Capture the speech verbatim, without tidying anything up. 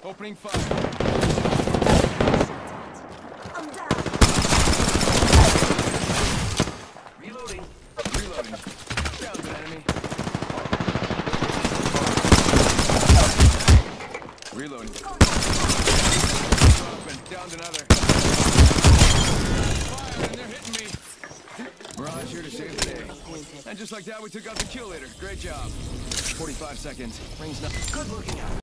Opening fire. I'm down. Reloading. Reloading. Down an enemy. Reloading. Dropping. Down another. Fire, and they're hitting me. Mirage here to save the day. And just like that, we took out the kill leader. Great job. forty-five seconds. Rings not. Good looking out.